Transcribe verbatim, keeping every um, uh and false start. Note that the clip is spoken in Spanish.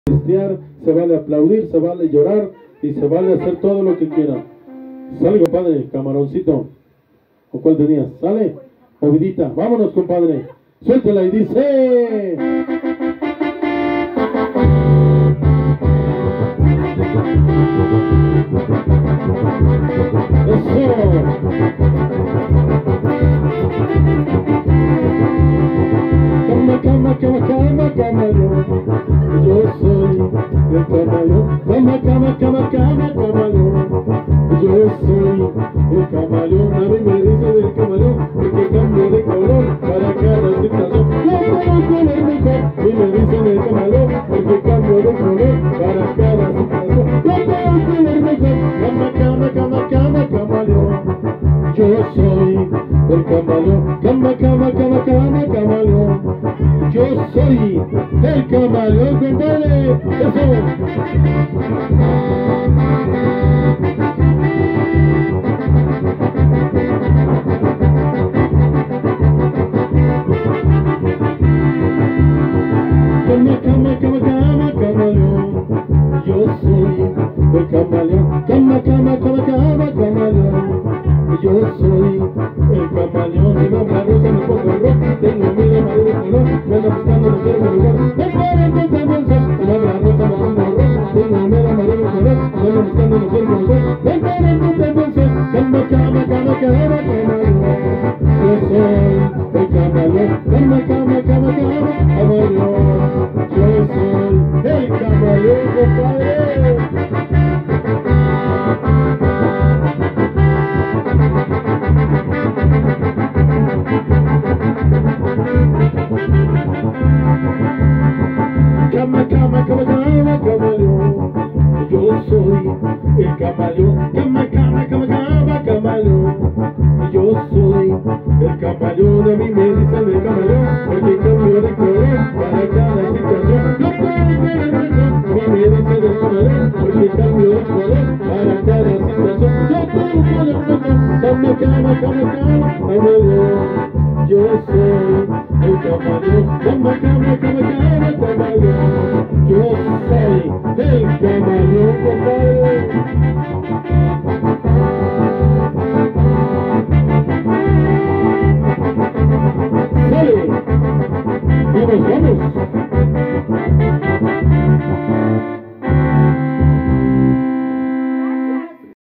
pistear, se vale aplaudir, se vale llorar y se vale hacer todo lo que quieran. Sale, compadre, camaroncito. ¿O cuál tenías? ¿Sale? Movidita. Vámonos, compadre. Suéltela y dice... ¡Eso! Cama, cama, cama, cama, camaleón. Yo soy el camaleón. Cama, cama, cama, cama, camaleón. Yo soy el camaleón. A mí me dicen el camaleón porque cambio de color para cada situación. Yo puedo color mejor. Y me dicen el camaleón porque cambio de color para cada situación. Yo puedo color mejor. Cama, cama, cama, cama, camaleón. Yo soy el camaleón. Cama, cama, cama, cama, camaleón. Yo soy el camaleón, compadre. Eso. Cama, cama, cama, cama, camaleón. Yo soy el camaleón. Cama, cama, cama, cama, camaleón. Yo soy el camaleón. Y no me rosa, me pongo rojo. Tengo miedo, me de color. Me ando buscando, no quiero mi lugar. Me espero en tu dimensión. Y no me rosa, me pongo rojo. Tengo miedo, me de color. Me ando buscando, no quiero mi lugar. Me espero en tu dimensión. Cama, cama, cama, cama, camaleón. Yo soy el camaleón. Cama, cama, cama, cama, camaleón. Yo soy el camaleón, compadre. Cama, cama, cama, cama, camaleón. Yo soy el camaleón. Cama, cama, cama, cama, camaleón. Yo soy el camaleón. A mí me dicen el camaleón porque cambio de color para cada situación. Yo puedo ver mejor. A mí me dicen el camaleón porque cambio de color para cada situación. Yo puedo ver mejor. Cama, cama, cama, cama, camaleón. Yo soy el camaleón. Cama, cama, cama, cama.